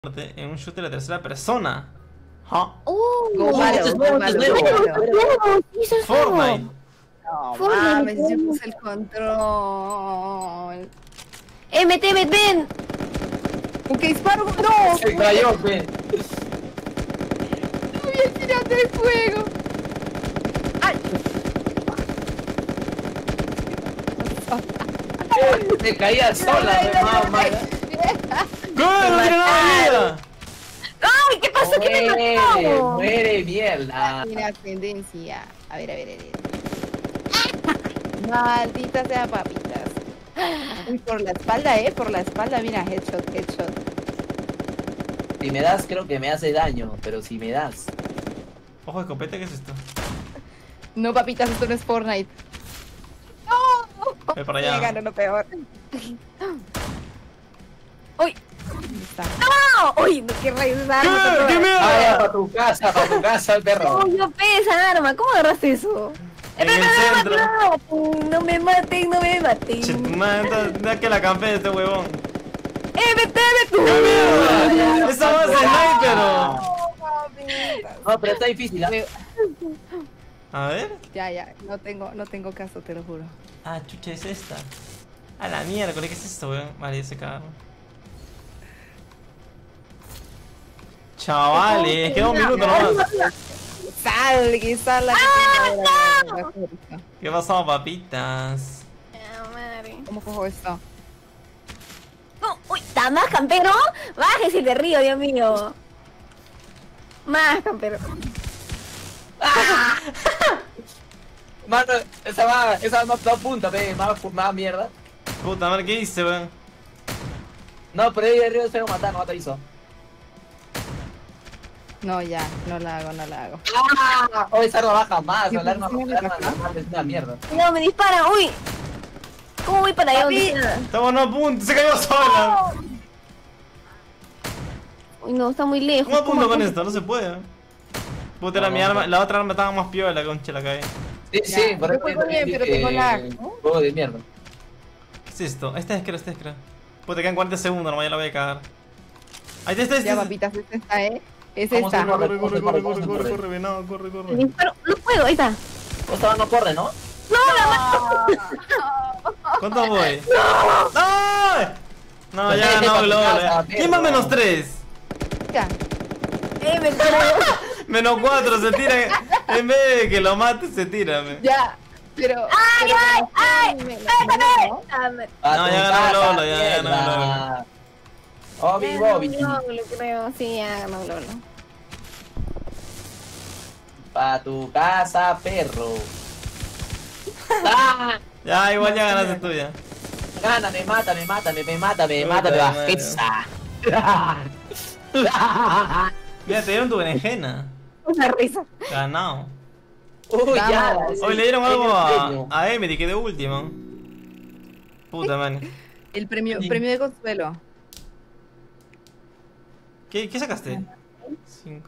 en un shooter de tercera persona. ¿Ah? Fortnite. No mames, yo puse el control. Mete, ven. ¿Con qué disparo? ¡No! Se cayó, fe. ¡No voy a tirar del fuego! ¡Ay! Se caía sola, mamá. ¡Ay, qué pasó! ¿Qué me mató? Muere, mierda. Mira, tendencia. A ver. Maldita sea, papitas. Uy, por la espalda, por la espalda, mira, headshot. Si me das, creo que me hace daño, pero si me das. Ojo, escopeta, ¿qué es esto? No, papitas, esto no es Fortnite. ¡No! Ve para allá. Me ganó lo peor. ¡Uy! Está. ¡No! ¡Uy, no, qué rayos esa arma! ¿Qué miedo? Vaya, para tu casa, el perro. ¡Oh, yo pe esa arma! ¿Cómo agarraste eso? En el centro. No me maten. Che, man, da que la campé este huevón. ¡Vete! ¡Qué miedo! Esa va a ser sniper. No, pero está difícil, ¿eh? A ver. Ya, no tengo caso, te lo juro. Ah, chucha, es esta. A la mierda, ¿qué es esto, weón? Vale, ese carro. Chavales, queda un minuto nomás. Sal la ¿Qué pasó, papitas? ¿Cómo cojo esto? No, uy, ¿está más campero? Bájese de río, Dios mío. Más campero. Mano, esa no apunta, pe, más mierda. Puta madre, ¿qué hice, weón? No, pero ahí de arriba es feo matar, no te hizo. No, ya, no la hago. ¡Ah! Oh, esa arma baja más, Sí, el arma sí, me baja. es una mierda. No, me disparan, uy. ¿Cómo voy para allá? Papi. Estamos no a punto, se cayó sola. Uy, no, está muy lejos. ¿Cómo apunto con ¿Cómo? esto? No se puede. Puta, era No, mi no, arma, no. la otra arma estaba más piola, concha, la cagué. Sí, Ya, sí, por yo juego bien, pero tengo lag, ¿no? Juego de mierda. ¿Qué es esto? Esta es creo. Puta, quedan 40 segundos, nomás ya la voy a cagar. Ahí está, Ya, papitas, es esta, Es Vamos esta. a Corre, venado, corre. Me disparo, no puedo, ahí está. Esta no corre, ¿no? ¿Cuánto voy? ¡No! No, ya no, Lola. ¿Quién va menos 3? Ya. Me paro. Menos 4, se tira. En vez de que lo mate, se tira. Ya. Pero. ¡Ay! ¿no? No, ya ganó Lolo, ya ganó Lolo. Bobby. No, lo creo, sí, ya ganó Lolo. Pa' tu casa, perro. ¡Ah! Ya, igual ya ganaste tuya. Gáname, mátame, Puta bajeza. Mira, te dieron tu berenjena. Una risa. Ganado. Uy, ya. Hoy le dieron algo premio. a Emily, que de último. Puta, man. El premio de consuelo. ¿Qué sacaste? 5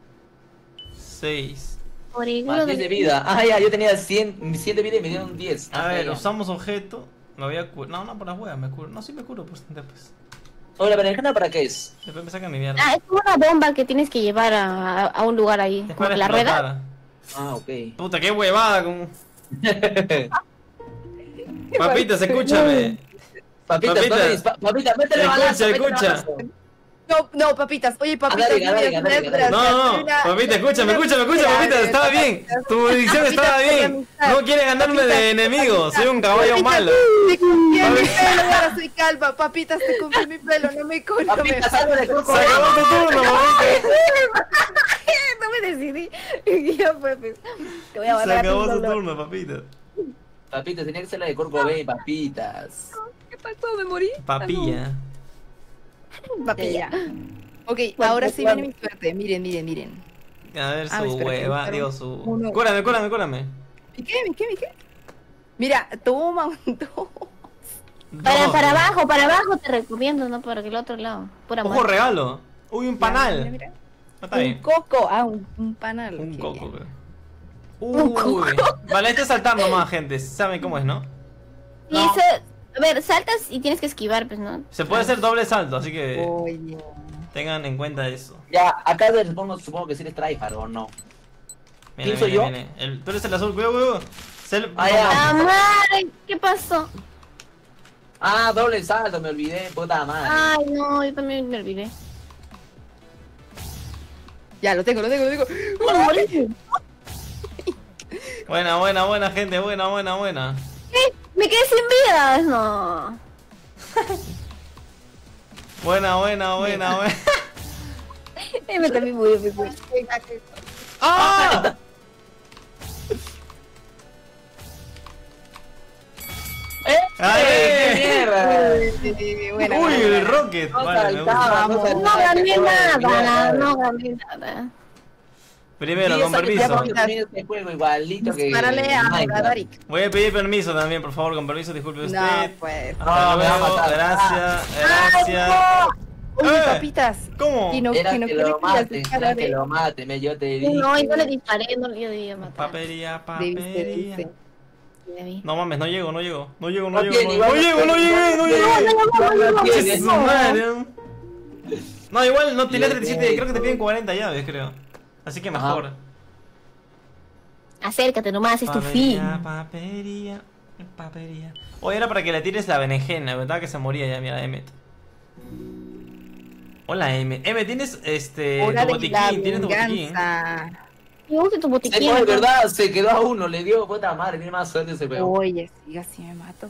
6. Por el Más culo 10 de de... vida. Ah, ya, yo tenía 100 de vida y me dieron 10. A ver, ya. usamos objeto. Me voy a curar. No, por las huevas me curo. No, sí me curo pues, después. Oye, ¿la berenjena para qué es? Después me sacan mi mierda. Ah, es como una bomba que tienes que llevar a un lugar ahí. Es Como para la rueda. explotar. Ah, ok. Puta, qué huevada. Como... Papitas, escúchame. Papita, métele balazo. Escucha. No, papitas. Oye, papitas. Dale. No, papita, escúchame, papita, estaba bien. Tu dicción estaba bien. No quieres ganarme de enemigo, soy un caballo malo. Te confié mi pelo, ahora soy calva. Papitas, te confié mi pelo, no me confié. Papita, salgo de curso. Se acabó tu turno, papita. No me decidí. Ya fue, pues. Te voy a Se matar a acabó tu tu dolor. turno, papita. Papitas, tenía que ser la de Corco B, papitas. ¿Qué pasó? ¿Me morí? Papilla. Papilla. Ok, ahora sí viene mi suerte. Miren. A ver Ah, su espera, hueva, espera. digo su... Uno. Cúrame. ¿Mi qué? Mira, toma un dos. Para abajo te recomiendo, no para el otro lado. Pura Ojo, muerte. regalo. Uy, un panal. Mira. No está Un bien. coco. Ah, un panal. Un Qué coco, bien. creo. Uy. Vale, este es saltando más, gente. ¿Saben cómo es, no? Sí, a ver, saltas y tienes que esquivar, pues, ¿no? Se puede hacer doble salto, así que... Oye. Tengan en cuenta eso. Ya, acá supongo que sí les trae o no. ¿Quién soy yo? Tú eres el azul, huevo. Ah, ya. ¡Ah, madre! ¿Qué pasó? Ah, doble salto, me olvidé, puta madre. Ay, no, yo también me olvidé. Ya, lo tengo. Buena, gente, buena. ¿Qué? ¡Me quedé sin vidas! No. Buena. Me también murió, ¡Ah! ¡Qué mierda! Uy, el Rocket. No Vale, me gusta. saltaba, No gané nada. Primero, con permiso. Este juego igualito que Disparale a Darik. Voy a pedir permiso también, por favor, con permiso, disculpe usted. No, pues. No, me va a Luego, matar. gracias. Uy, ¡Eh! papitas. ¿Cómo? Y no Era quiere que lo que las mate, era que lo mate, yo te dije. No, yo le disparé, no le debía matar. Papería. Debiste. Debí. No mames, no llego. No tiene, igual No llego. tiene. Su madre. No, igual no tenía Bien, 37, bien. creo que te piden 40 llaves, creo. Así que mejor. Acércate nomás, es tu fin. Papería. Oye, era para que le tires la berenjena, ¿verdad? Que se moría ya, mira, Emmet. Hola, Emmet. Emmet, ¿tienes Hora tu de la botiquín? ¿Tienes tu botiquín? venganza. Me gusta tu botiquín. No, de verdad, se quedó a uno, le dio puta madre, tiene más suerte ese peón. Oye, sí, así me mato.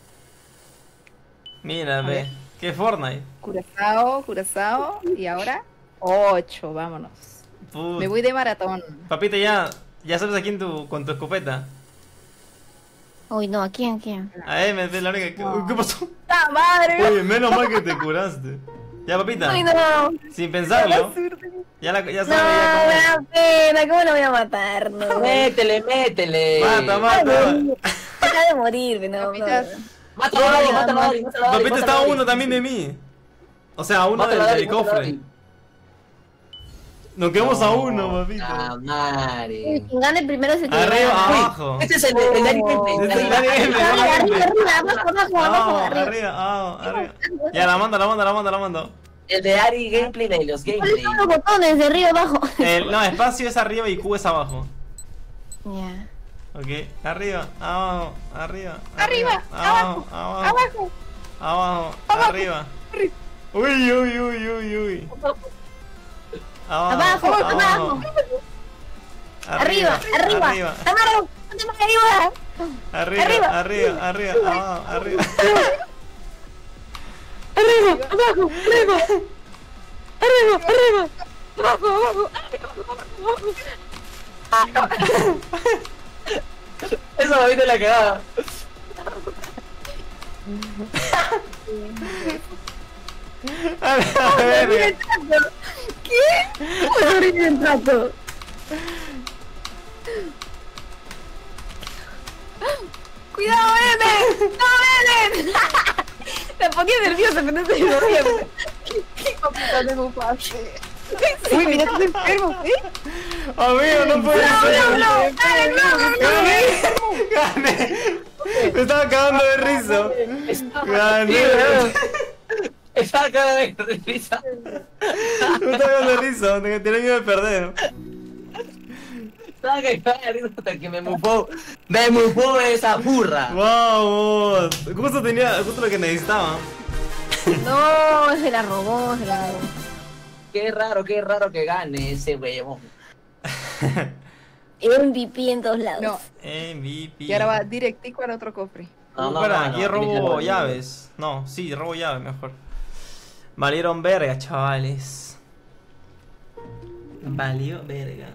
Mira, A ve. ver. ¿Qué Fortnite? Curazao. Y ahora, 8, vámonos. Put- Me voy de maratón. Papita, ya sabes a quién con tu escopeta. Uy, no, ¿a quién? A Emmet, ve la única que... Uy, ¿qué pasó? ¡Ah, madre! Oye, menos mal que te curaste. Ya, papita. Ay, no. Sin pensarlo. Ya No, sabe, me ya da pena, ¿cómo lo voy a matar? No. Métele. Mata. Deja de morir, no. Papitas. Mátalo a Dari, mátalo a Dari. Papita está a uno también de mí. O sea, a uno del cofre. Nos quedamos a uno, papita. Ah, madre. Quien gane primero se queda. Arriba, Uy, abajo. este es el de Dari Gameplay. Este es el Dari Arriba, Gameplay. arriba, arriba, Arriba. Ya, la mando. El de Dari Gameplay de los ¿Cuáles Gameplay. son los botones de arriba abajo? No, espacio es arriba y Q es abajo. Ya. Ok, arriba, abajo, arriba. Arriba, abajo, arriba. Uy. Abajo. Arriba. Amaro, ponte más arriba. Arriba, abajo. Eso me viste la cagada. A ver. ¿Qué? ¿Cómo sobrevive el trato? ¡Cuidado, Eden! ¡No, Eden! Me ponía nerviosa, pero no se me movía. Papita, tengo pase. Uy, mira, estás enfermo, ¿sí? Amigo, no puede ser. Gané. Me estaba cagando de risa. Gané. Estaba cada vez de risa. Me estaba cagando de risa. Tenía miedo de perder. Estaba cagada de risa hasta que me mufó. Me mufó esa burra. Vamos. Justo lo que necesitaba. No, se la robó. Qué raro que gane ese huevón. MVP en todos lados. No, MVP. y ahora va directico al otro cofre. Espera, aquí robo llaves. No, sí, robo llaves mejor. Valieron verga, chavales. Valió verga.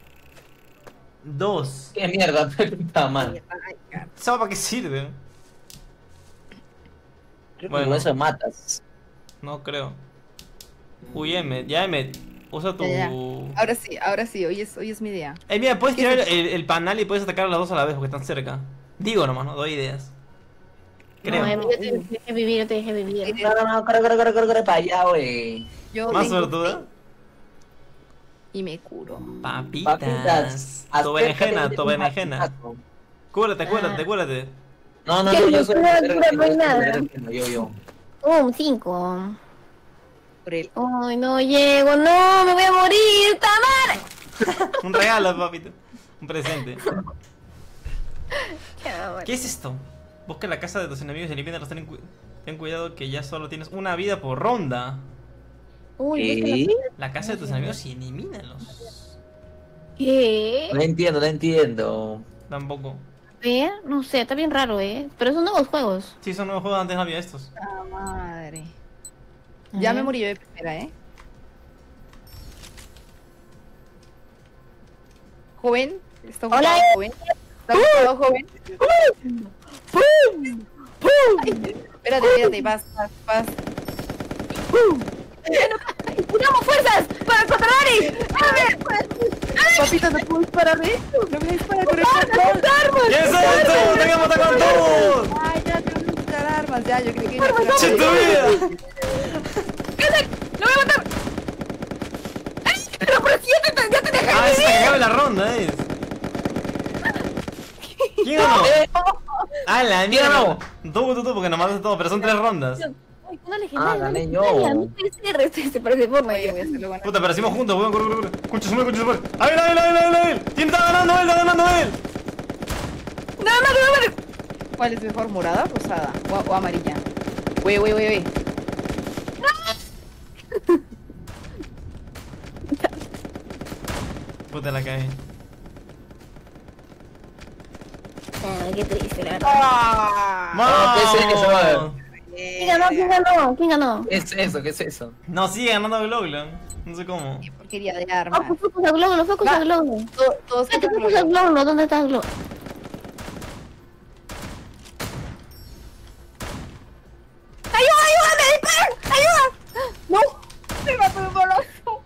2. Qué mierda, puta madre. ¿Sabes para qué sirve? Creo que Bueno. con eso matas. No creo. Uy, Emmet, usa tu... Ya. Ahora sí, hoy es mi día. Mira, puedes ¿Qué tirar es eso? el panal y puedes atacar a las dos a la vez porque están cerca. Digo nomás, no doy ideas. Creo. No, yo te dejé vivir, No, corre para allá, wey. Yo ¿Más tengo suertuda? y me curo. Papitas. Tu berenjena. Cúrate. No, ¿Qué? yo soy No hay nada. yo. 5. por él. Ay, no llego, no, me voy a morir, Tamara. Un regalo, papito. Un presente. Ya, ¿Qué es esto? Busca la casa de tus enemigos y elimínalos. Ten cuidado que ya solo tienes una vida por ronda. Uy, La casa de tus enemigos y elimínalos. ¿qué? No entiendo, no entiendo. Tampoco. Ver, no sé, está bien raro, Pero son nuevos juegos. Sí, son nuevos juegos, antes no había estos. Ah, madre. A Ya ver. me morí yo de primera, Joven, ¿está ocupado, Hola. joven? ¿Está ocupado, joven? ¡Pum! ¡Pum! Espérate, vas. ¡Unamos fuerzas para contra Ari! Papito, no puedo disparar esto. No me disparar con esto. ¿Qué es esto? ¡Tengo que matar con todos! Ay, ya tengo que buscar armas. Ya, yo creí que iba a ¡Che tu vida! ¡Lo voy a matar! ¡Ay! ¡Pero por si ya te dejé! Ah, es para que acabe la ronda, es. ¿Quién ganó? Ah, la mierda. Tú, porque nos mataste todos, pero son 3 rondas. Ay, una legendaria. gané una legendaria. yo. No puede ser, este parece Fortnite. Oye, voy a hacerlo bueno. Puta, pero hicimos juntos, weón, corre. Concha su madre. ¡A ver! ¿Quién está ganando él? No. ¿Cuál es mejor, morada o rosada? O amarilla. Wey. Puta, la caí. Ay, qué triste, la verdad. ¡Ah! ¡Vamos! ¿Quién ganó? ¿Qué es eso? ¿Qué es eso? No, sigue ganando Gloglan. No sé cómo. Qué porquería de armas. Focus a Glóbulo. Todos Vete, focus a Glóbulo, ¿dónde está Glóbulo? ¡Ayuda! ¡Me disparan! ¡Ayuda! ¡No! me mató un balazo.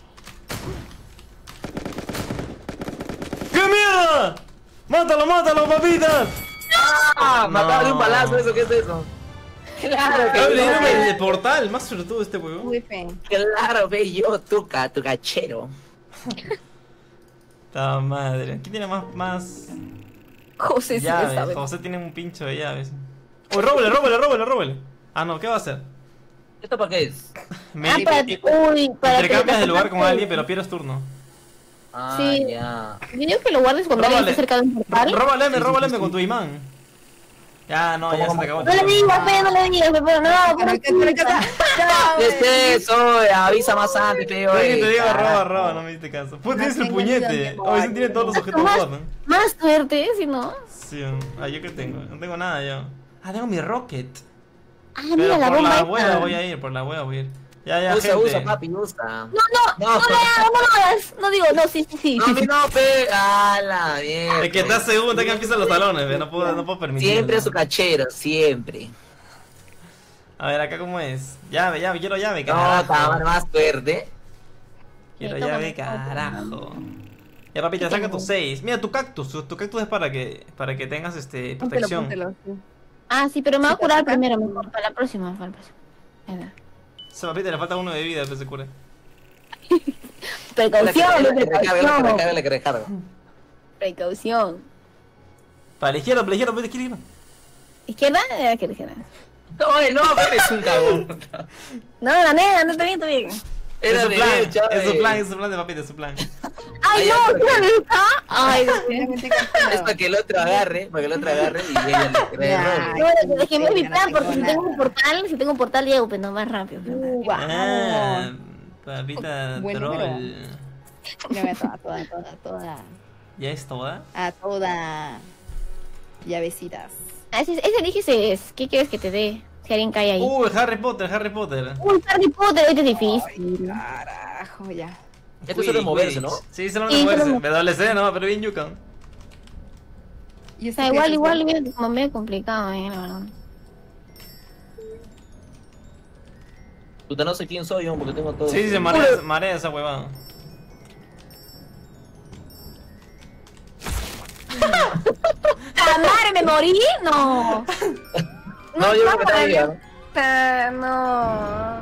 ¡Qué mierda! ¡Mátalo, papitas! ¡Ah! Mataba de un No. balazo, ¿eso qué es eso? Claro que Le dieron no. el portal, más sobre todo este huevón. UF. Claro, ve yo, tu cachero. ¡Ta madre! ¿Quién tiene más José sí lo llaves? sabe. José tiene un pincho de llaves. ¡Uy, róbale! Ah, no, ¿qué va a hacer? ¿Esto para qué es? Me Ah, para intercambias de lugar con alguien, pero pierdes turno. Ah, Sí. ya. Yo digo que lo guardes cuando alguien esté cerca de un portal. Róbale con tu imán. Ya, no, ya se te acabó. No le digas, no le digas, pero no, Pero ¿Qué es eso? Avisa más antes, feo. Oye, que te digo, roba, no me diste caso. Pues tienes el puñete. Hoy sí tiene todos los objetos robados. Más suerte, si no. Sí, ¿yo qué tengo? No tengo nada yo. Ah, tengo mi rocket. Ah, Pero mira la por bomba la esta. hueá voy a ir, Ya, Usa, gente. papi, usa. No lo hagas. No digo, no, sí. No, a mí no, pe. A la mierda. Es que estás seguro que empiezan los talones, no puedo permitirlo. Siempre su cachero, siempre. A ver, acá cómo es. Llave, quiero llave, No, carajo. estaba más verde. Quiero Sí, llave, toma. carajo. Ya, papita, saca tus 6. Mira, tu cactus es para que tengas protección. Póntelo, sí. Ah, sí, pero me voy a curar primero, mejor. Para la próxima. Venga. Esa papita le falta 1 de vida, después se cure. Precaución, La que recarga. precaución. Para la izquierda, pues de izquierda. ¿Izquierda? ¿Qué izquierda? No, eres un cagón. No, gané, está bien. Es su plan, derecha, es su plan de papita, es su plan. ¡Ay, no! ¿Qué está? ¡Ay, Dios mío! Realmente Es calculado. para que el otro agarre, y ella le cree. Ya. No, es que no es mi plan, porque si nada. tengo un portal, llego, pero no más rápido. Ah, Vamos. papita Buen troll. Mira, toda. ¿Ya es toda? A toda. Llavecitas. Ah, ese dije es. ¿Qué quieres que te dé? Si alguien cae ahí. Harry Potter. Uy, Harry Potter, este es difícil. Carajo, ya. Esto suele moverse, ¿no? Sí, solo Sí, moverse. solo- WC, no, pero bien Yukan. ¿Y O este sea, qué es? igual, es como medio complicado, la verdad. Puta, no sé quién soy yo, porque tengo todo. Sí, se marea esa huevada. ¡Ah, madre, me morí! No. No, yo creo que está bien. No.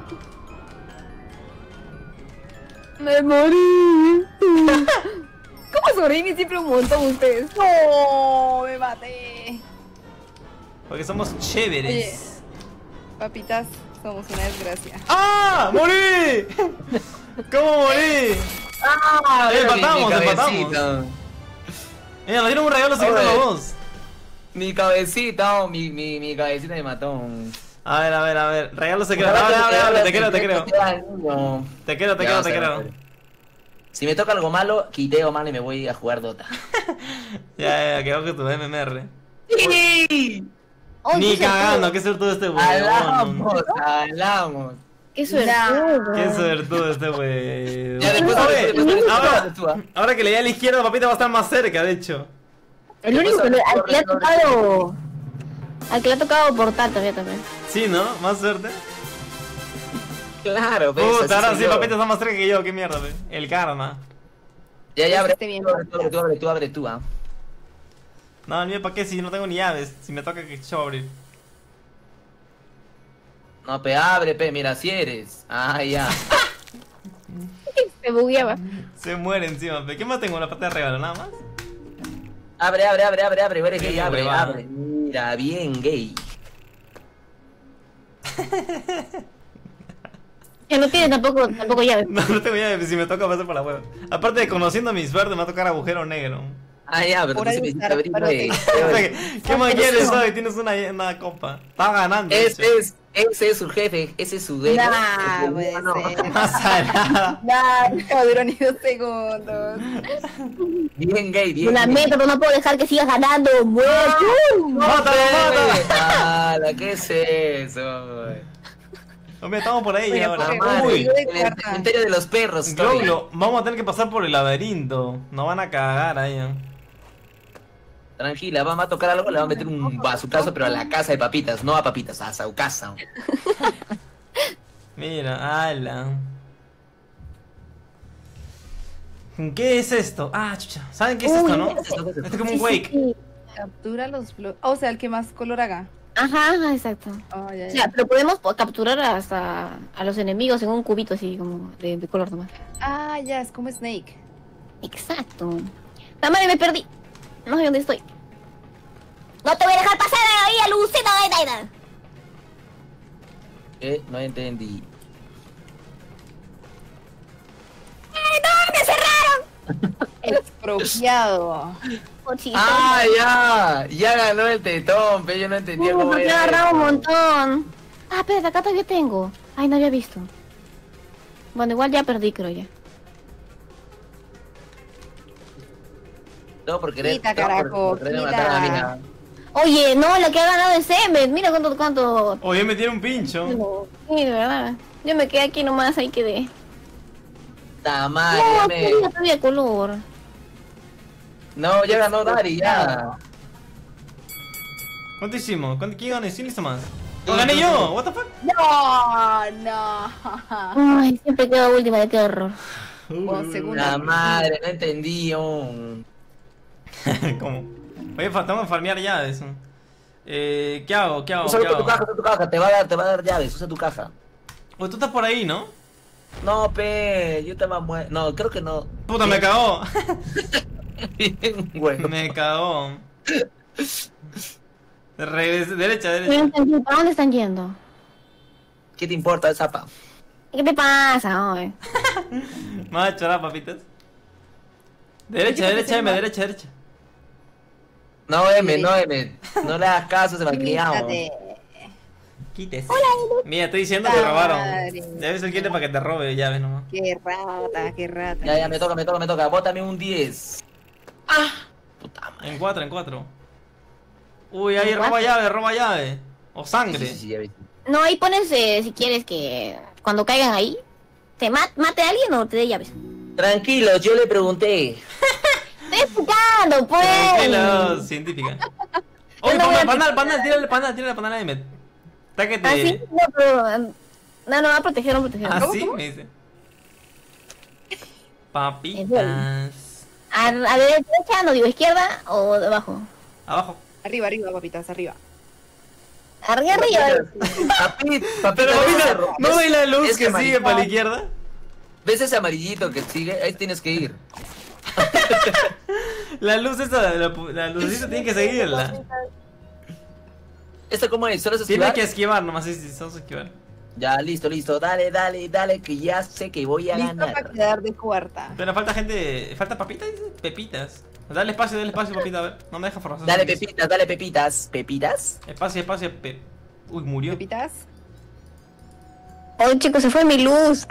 Me morí. ¿Cómo sobreviven siempre un montón ustedes? ¡No! Me maté. Porque somos chéveres. Papitas, Somos una desgracia. ¡Ah! ¡Morí! ¿Cómo morí? ¡Ah! Empatamos, mi empatamos. cabecita. Mira, nos dieron un regalo secreto a los dos. Mi cabecita, mi cabecita me mató. A ver, regalo secreto. Abre, te creo. Te creo. Si me toca algo malo, quiteo, mano, y me voy a jugar Dota. Ya, quedó que tu MMR. ¡Sí! Ni cagando, qué suertudo este weón. Alamos. Qué suerte. Qué suertudo este weón. Ya, después, Ahora que le di a la izquierda, papita va a estar más cerca, de hecho. El único que al que le ha tocado. Al que le ha tocado portar todavía también. Sí, ¿no? Más suerte. Claro, ves. Puta, ahora así sí, soy yo. papita está más cerca que yo, qué mierda, ve. El karma. Ya, abre. Esté bien. Tú abre, ah. No, el mío, ¿para qué? Si no tengo ni llaves. Si me toca que yo abrir. No, abre, mira, si eres. Ah, ya. Se bugueaba. Se muere encima, pe. ¿Qué más tengo? Una pata de regalo, nada más. Abre, eres gay, Bien, abre. huevada. Mira, bien gay. Que no tiene tampoco llave. No tengo llaves, si me toca pasar por la hueva. Aparte de conociendo mi suerte, me va a tocar agujero negro. Ah, ya, pero Por tú sí ahí me hiciste estar, abrir, pero güey. ¿Qué más quieres, hoy? Tienes una copa. Está ganando. de hecho. Ese es su jefe, ese es su jefe. Nah, puede No. ser. Más salada. No duró ni 2 segundos. Bien gay, bien Una gay. meta, pero no puedo dejar que sigas ganando. ¡Muerto! ¡Mátalo, mátalo! ¡Hala! ¿Qué es eso, güey? Hombre, estamos por ahí Oye, ahora. pobre, Madre, Uy, en el cementerio de los perros. estoy. Gloglo, vamos a tener que pasar por el laberinto. Nos van a cagar ahí. Tranquila, vamos a tocar algo, le vamos a meter un bazucazo, pero a la casa de papitas, no a papitas, a su casa. Mira, ala. ¿Qué es esto? Ah, chucha. ¿Saben qué es esto, no? Esto es como un wake. Sí. Captura los bloques. O sea, el que más color haga. Ajá, exacto. Oh, ya, O ya. sea, pero podemos capturar hasta a los enemigos en un cubito así como de color nomás. Ah, ya, es como Snake. Exacto. Tamara, me perdí. No sé dónde estoy. No te voy a dejar pasar ahí, Lucina. No entendí. ¡Me cerraron! Expropiado. Cochito. ¡Ah, ya! Ya ganó el tetón, pero yo no entendía cómo Me he era agarrado un eso. montón. Ah, espérate, acá todavía tengo. Ay, no había visto. Bueno, igual ya perdí, creo ya. No, por querer, Quita, no, por carajo, querer quita. matar a la mina. Oye, no, la que ha ganado es Emmet. Mira cuánto. Oye, me tiene un pincho. Sí, de verdad. Yo me quedé aquí nomás, ahí quedé. La No, madre, todavía color. No, ya ganó Dari, ya. ¿Cuánto hicimos? ¿Quién ganó? ¿Quién hizo más? Tú, ¡Lo gané tú, yo! ¿What the fuck? No. Ay, siempre quedo última, qué horror. O segundo. La madre, no entendí. ¿Cómo? Oye, tengo que farmear llaves. ¿Qué hago? Usa tu caja, te va a dar llaves, usa tu caja. Oye, tú estás por ahí, ¿no? No, yo te muerto. No, creo que no. Puta, me cagó. Bien, bueno. Me cagó. Derecha. No entendí, ¿para dónde están yendo? ¿Qué te importa, zapa? ¿Qué te pasa, oye? Me vas a chorar, papitas. Derecha, derecha. No, M. No le hagas caso, se malcriamos. Quítate. Quítese. Mira, estoy diciendo que robaron. Madre. Ya ves el quiere para que te robe llaves nomás. Qué rata. Ya, me toca. Bótame un 10. Puta madre. En 4. Uy, ahí roba llave. O sangre. Sí, ya vi. No, ahí pones, si quieres que cuando caigan ahí, te mate a alguien o te dé llaves. Tranquilo, yo le pregunté. Estoy explicando, pues. Tranquilo, científica. Oye, no voy a panal, tírale el panal a Emmet. Táquete. Ah, sí, no, pero. No, va a proteger. Ah, sí, me dice. Papitas. A la derecha, no digo izquierda o de abajo. Abajo. Arriba, papitas, arriba. Arriba. Papita, Pero papita, ¿no ves la luz Es que sigue amarilla. para la izquierda? ¿Ves ese amarillito que sigue? Ahí tienes que ir. La luz esa, la lucecita tiene que seguirla. ¿Esto cómo es? ¿Solo es Tiene esquivar? que esquivar nomás, sí, solo esquivar. Ya, listo, listo. Dale, dale, dale, que ya sé que voy a Listo para ganar. quedar de cuarta. Pero falta gente. ¿Falta papitas? Pepitas. Dale espacio, papita, a ver. No me deja forzar. Dale, pepitas, dale, pepitas. ¿Pepitas? Espacio, espacio, Uy, murió. ¿Pepitas? Oh, chicos, se fue mi luz.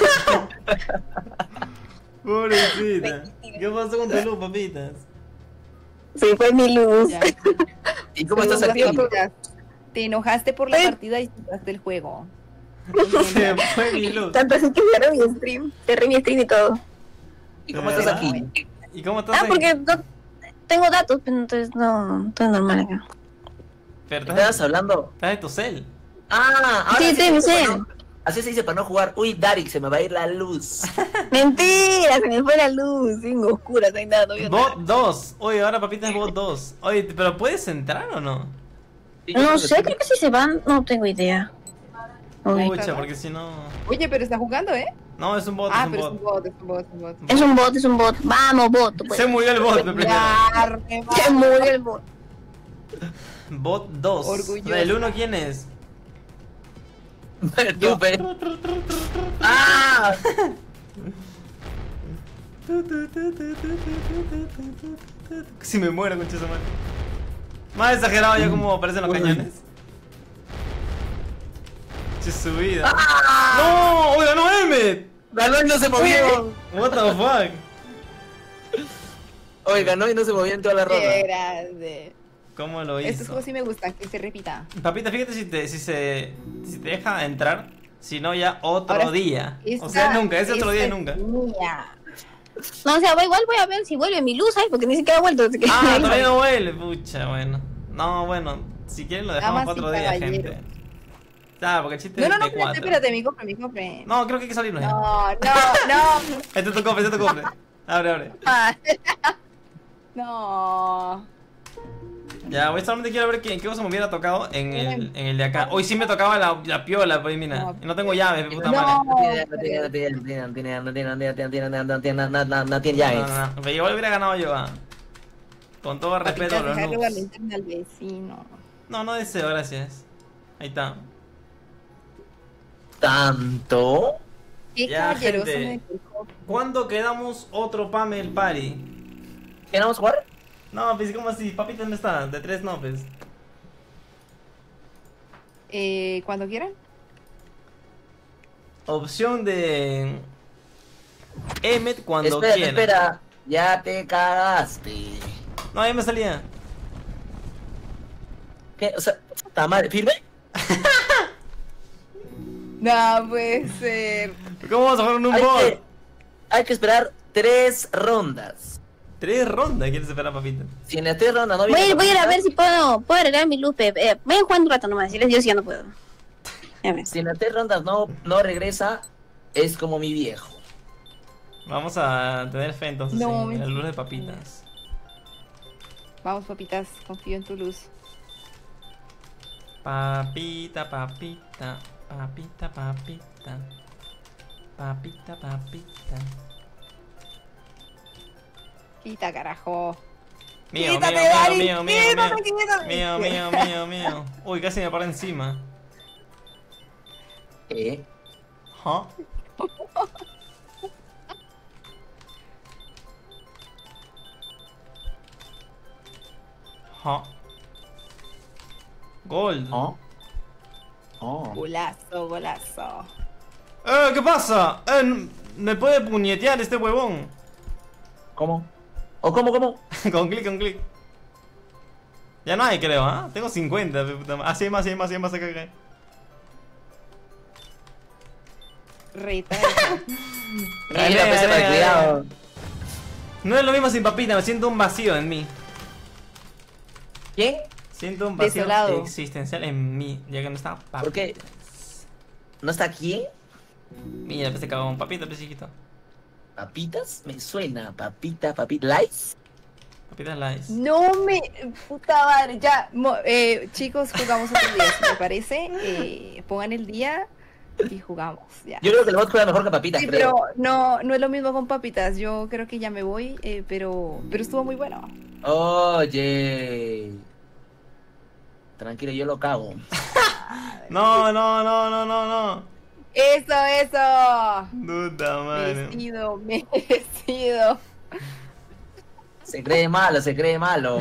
Pobrecita. ¿Qué pasó con tu luz, papitas? Se fue mi luz. Ya. ¿Y cómo estás aquí? Segundas papitas. Te enojaste por la partida y quitaste el juego. Se fue mi luz. Tanto así que cerré mi stream. Cerré mi stream y todo. ¿Y cómo estás aquí? ¿Y cómo estás? Ah, porque no tengo datos, pero entonces no, todo es normal acá. Pero ¿Estabas hablando? estás de tu cel. Ah, ahora Sí, se mi dice cel. para no- Así se dice para no jugar. Uy, Darik, se me va a ir la luz. Mentira, se me fue la luz. Tengo oscura, no hay nada. No veo Bot nada. 2. Oye, ahora papitas es bot 2. Oye, pero ¿puedes entrar o no? No sé, creo que si se van, no tengo idea. Uy. Pucha, porque si no. Oye, pero está jugando, ¿eh? No, es un bot, Ah, es un pero es un bot. bot, es un bot, es un bot. Es un bot, es un bot. Vamos, bot. tú Se puedes. murió el bot primero. Ya, Se murió el bot. Bot 2. Orgulloso. ¿El 1 quién es? Tú, pe. ¡Ah! Si me muero, concha su madre. Más exagerado ya como aparecen los cañones. Che, su vida. ¡No! ¡Oiga, no, Emmet! Ganó y no se movió. What the fuck? Oye, ganó y no se movió en toda la ronda. Qué grande. ¿Cómo lo Estos hizo? juegos sí me gustan, que se repita. Papita, fíjate si te deja entrar. Si no, ya otro Ahora, día. O Esta- sea, nunca, ese otro día esta nunca. es mía. No, o sea, igual voy a ver si vuelve mi luz, ¿sabes? Porque ni siquiera ha vuelto. Así que... Ah, todavía no vuelve, pucha, bueno. No, bueno, si quieren lo dejamos Damas para y otro día, caballeros. gente. Ya, porque el chiste No, no, es no, de espérate, 4. espérate, mi cofre, mi cofre. No, creo que hay que salirnos ya. No, no, Este es tu cofre, este es tu cofre. Abre, abre. no. Ya, voy solamente quiero ver qué cosa me hubiera tocado en el de acá. Hoy sí me tocaba la piola, pues mira. No. Y no tengo llaves, puta No. madre. No tiene No, llaves. no, no. Pero igual hubiera ganado yo, ah. Con todo respeto a Papitas, los dejarle la noobs. linterna al vecino. No, no deseo, gracias. Ahí está. ¿Tanto? Qué Ya, caballeroso gente. me dejó. ¿Cuándo quedamos otro Pamel Party? ¿Queremos jugar? No, pues como así, papitas no está, de 3 no, pues. Cuando quieran. Opción de Emmet cuando Espera, quiera. espera. Ya te cagaste. No, ahí me salía. ¿Qué? O sea, ¿está mal? ¿Firme? No puede ser. ¿Cómo vamos a jugar en un Hay bot? hay que esperar 3 rondas. 3 rondas, ¿quieres esperar, papita? Si en las 3 rondas no viene Voy a ir a capitán, ver si puedo arreglar mi luz, Pepe. Vayan jugando un rato nomás, yo sí ya no puedo. Ya ves. Si en las 3 rondas no regresa, es como mi viejo. Vamos a tener fe entonces No, en la luz de mentira. papitas. Vamos, papitas, confío en tu luz. Papita, papita, papita, papita. Papita, papita. Quita, carajo. Mío, Quítate, mío, Dari, mío, mío, quítate, mío, quítate. mío, mío, mío, mío. Uy, casi me para encima. ¿Qué? ¿Ah? ¿Ah? Gold. ¿Oh? Oh. Golazo, golazo. ¿Qué pasa? Me puede puñetear este huevón. ¿Cómo? ¿O cómo? Con clic, con clic. Ya no hay, creo, ¿ah? Tengo 50. Puta madre. Ah, sí hay más, sí hay más, sí hay más acá. Reita. Mira, pues, para cuidado. No es lo mismo sin papita, me siento un vacío en mí. ¿Qué? Siento un vacío Desolado. existencial en mí, ya que no está papita. ¿Por qué? ¿No está aquí? Mira, pues se cagó un papita, pues chiquito. ¿Papitas? Me suena. Papita. ¿Lice? Papitas lice. No me. Puta madre. Ya, chicos, jugamos otro día, si me parece. Pongan el día y jugamos. Ya. Yo creo que el bot juega mejor que papitas, Sí, creo. pero no es lo mismo con papitas. Yo creo que ya me voy, pero estuvo muy bueno. Oye. Tranquilo, yo lo cago. No, no, no, no, no, no. Eso. Puta madre. Merecido. Se cree malo, se cree malo.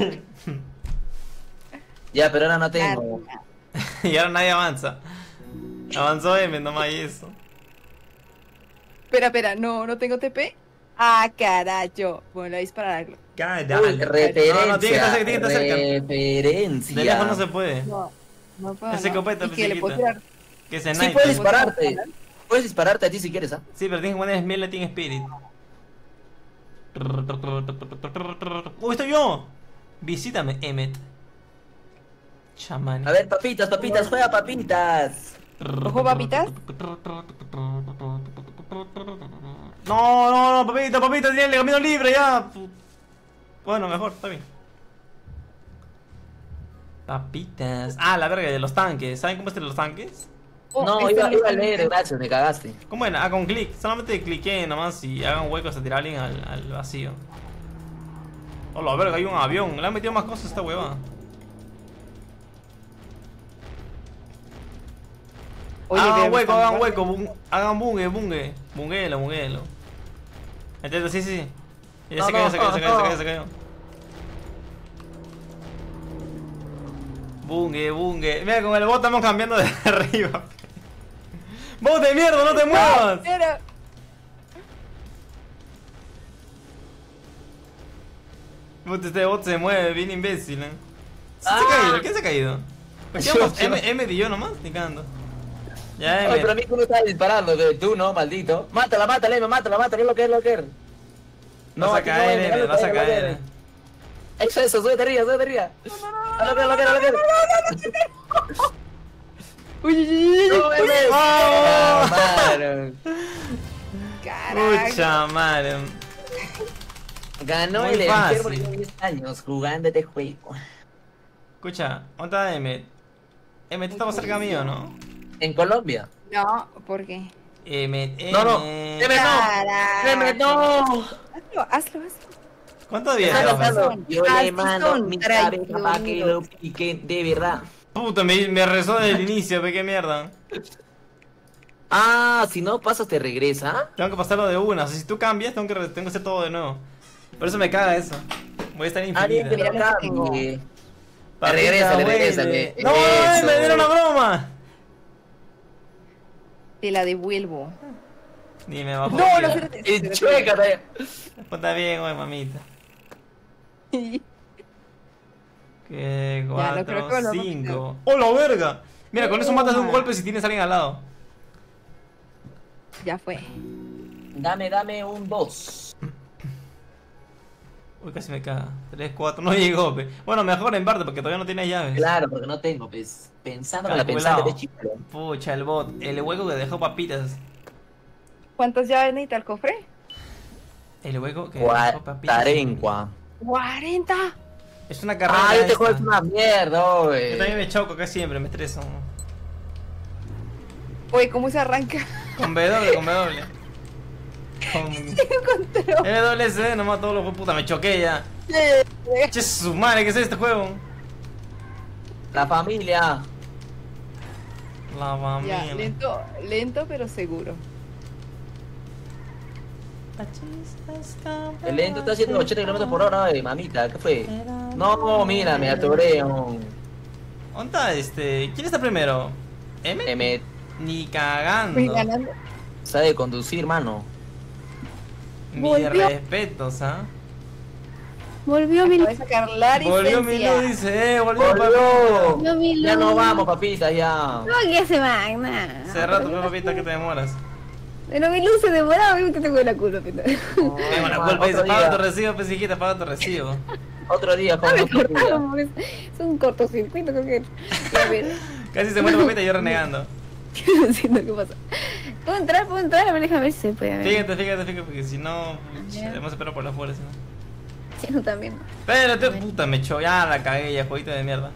Ya, pero ahora no tengo. Y ahora nadie avanza. Avanzó M, nomás y eso. Espera, no tengo TP. Ah, carajo. Bueno, le voy a disparar. Uy, referencia. No, tiene que estar cerca. Referencia. De lejos no se puede. No puedo. Ese copeta, ¿Y pues, que le puedo tirar? Que se Sí, snipe. puedes dispararte. Puedes dispararte a ti si quieres, ¿ah? Sí, pero tienes que poner Smell Team Spirit. ¡Uy, estoy yo! Visítame, Emmet. Chamán. A ver, papitas, juega papitas. ¿Ojo, papitas? No, papita, tiene el camino libre ya. Bueno, mejor, está bien. Papitas. Ah, la verga de los tanques. ¿Saben cómo es de los tanques? No, iba a leer, gracias, me cagaste. ¿Cómo era? Ah, con clic. Solamente cliqué nomás y hagan huecos a tirar a alguien al vacío. Oh, la verga, hay un avión. Le han metido más cosas a esta hueva. Oye, Hagan hueco, están hagan guardia. hueco. Hagan bungue. Bunguelo. Entiendo, sí. Ya No, se cayó, no, se no. cayó. Bungue. Mira, con el bot estamos cambiando de arriba. ¡Bot de mierda, no te muevas! Pero... Puta, este bot se mueve, bien imbécil, ¿eh? ¿Se ha Ah. caído? ¿Quién se ha caído? Pues quedamos M y yo nomás, ni cagando. Ya, Ay, pero a M. mí tú no estás disparando, que tú no, maldito. Mátala, mátala, lo que es. Vas a aquí no, caer, déjalo M, vas a caer. caer. Eso, súbete arriba. A lo que es. Uy. No, M. ¡Oh! Madre. Carajo. Pucha madre. Ganó Muy el enfermo fácil. de 10 años jugando este juego. Escucha, ¿dónde está M? M, tú estabas cerca mío, ¿no? En Colombia. No, ¿por qué? M. No. Carajo. M, no. Hazlo. ¿Cuánto había? Está estado? pasando. Yo Así le mando son, mi cabeza para que traicioneros. lo piquen de verdad. Puta, me rezó desde el inicio, ve qué mierda. Ah, si no pasas te regresa. Tengo que pasarlo de una, o sea, si tú cambias, tengo que hacer todo de nuevo. Por eso me caga eso. Voy a estar Alguien que infinita. lo Mira lo que tengo. cambie. Papita, Regrésale. ¡No, Eso. me dieron una broma! Te la devuelvo. Dime, bajo. No, no, Y chueca, todavía. Está bien, güey, mamita. Que Ya, no creo 4, que lo 5. ¡Oh, la verga! Mira, con eso matas de un golpe si tienes a alguien al lado. Ya fue. Dame un 2. Uy, casi me caga. 3, 4, no llegó, pe. Bueno, mejor en parte porque todavía no tiene llaves. Claro, porque no tengo, pues. Pensando con la Calculado. pensante de chico. Pucha, el bot. El hueco que dejó papitas. ¿Cuántas llaves necesita el cofre? El hueco que dejó papitas. Cuatarencua. 40. Es una carrera. Ah, este esta. juego es una mierda, Yo güey. también me choco acá siempre, me estreso. Oye, ¿cómo se arranca? Con W. Con WC, nomás todos los juegos, puta, me choqué ya. Che, su madre, ¿qué es este juego? La familia. La Ya, mamila. lento pero seguro. El lento está haciendo 80 km por hora, mamita. ¿Qué fue? No, mira, me atoré. ¿Dónde está ¿Quién está primero? ¿M? Me Ni Fui cagando. ganando. sabe conducir, mano. Mis Volvió. respetos, ¿ah? Volvió mi Acabo de sacar la Volvió mi licencia. luz, dice, volvió ¡Volvió! Volvió mi Ya no luz. vamos, papita, ya. No, que se van, nada. Hace rato, pues, papita, que te demoras. Pero mi luz se demoraba, yo que tengo la culpa, pita. Tengo la culpa, dice, Otro paga tu día, recibo, pues, hijita, paga tu recibo. otro día, No me joven. otro día. cortaron, pues. Es un cortocircuito, creo que. Ya ves. Casi se muere papita y yo renegando. No entiendo qué pasa. Puedo entrar, a ver, déjame ver si se puede. Fíjate, porque si no, hemos esperado por la fuerza. Sí, no también. Espérate, puta, me echó, ya la cagué, ya, jueguito de mierda.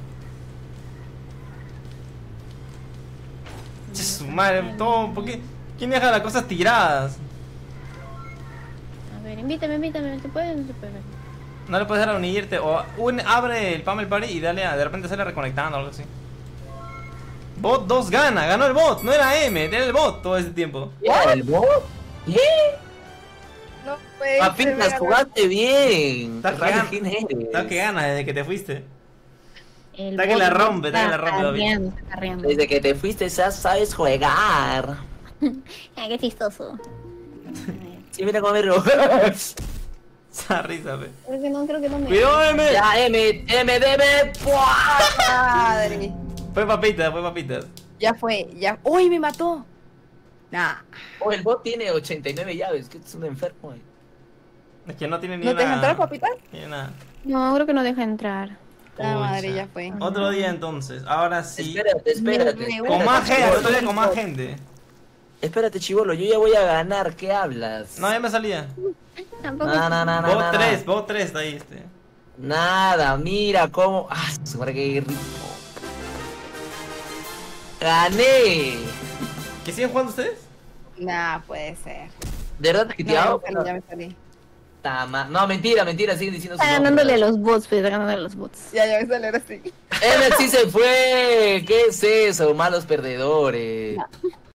Che, su madre, todo, ¿por qué? ¿Quién deja las cosas tiradas? A ver, invítame, ¿se puede o no se puede? No le puedes dar a unirte. O abre el Pamel Party y dale a. De repente sale reconectando o algo así. Bot 2 gana, ganó el bot. No era M, era el bot todo ese tiempo. ¿Era el bot? ¿Qué? No puede Papitas, ser, jugaste bien. Estás ¿Quién eres? que ganas desde que te fuiste. El Está que la bot rompe, está que la rompe, David. está riendo. Desde que te fuiste ya sabes jugar. Ay, qué chistoso. Sí, mira cómo me robó. Esa risa, fe. Creo que no me... ¡Cuidado, M! Ya, MDB. Madre. Fue papitas. Ya fue, ya. ¡Uy, me mató! Nah. Oh, el bot tiene 89 llaves, que es un enfermo. Es que no tiene ni ¿No una... te dejan entrar, papitas? Ni nada. No, creo que no deja entrar. La Pucha. madre, ya fue. Otro día entonces, ahora sí. Espérate. Con más gente, chibolo. todavía con más gente. Espérate, chivolo, yo ya voy a ganar, ¿qué hablas? No, ya me salía. Tampoco. No. Bot 3 está ahí este. Nada, mira cómo. Ah, se muere que rico. ¡Gané! ¿Qué siguen jugando ustedes? Nah, puede ser. ¿De verdad que No, tirado? ya me salí. No, mentira, siguen diciendo su Está nombre. ganándole a los bots, pero está ganándole a los bots. Ya me salió ahora sí. Emmett sí se fue. ¿Qué es eso? Malos perdedores.